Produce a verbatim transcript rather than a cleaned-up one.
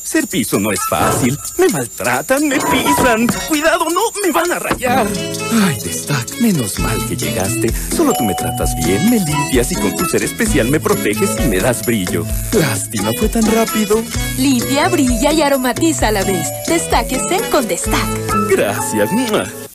Ser piso no es fácil. Me maltratan, me pisan. Cuidado, no, me van a rayar. Ay, Destac, menos mal que llegaste. Solo tú me tratas bien, me limpias y con tu ser especial me proteges y me das brillo. Lástima, fue tan rápido. Limpia, brilla y aromatiza a la vez. Destaque con Destac. Gracias.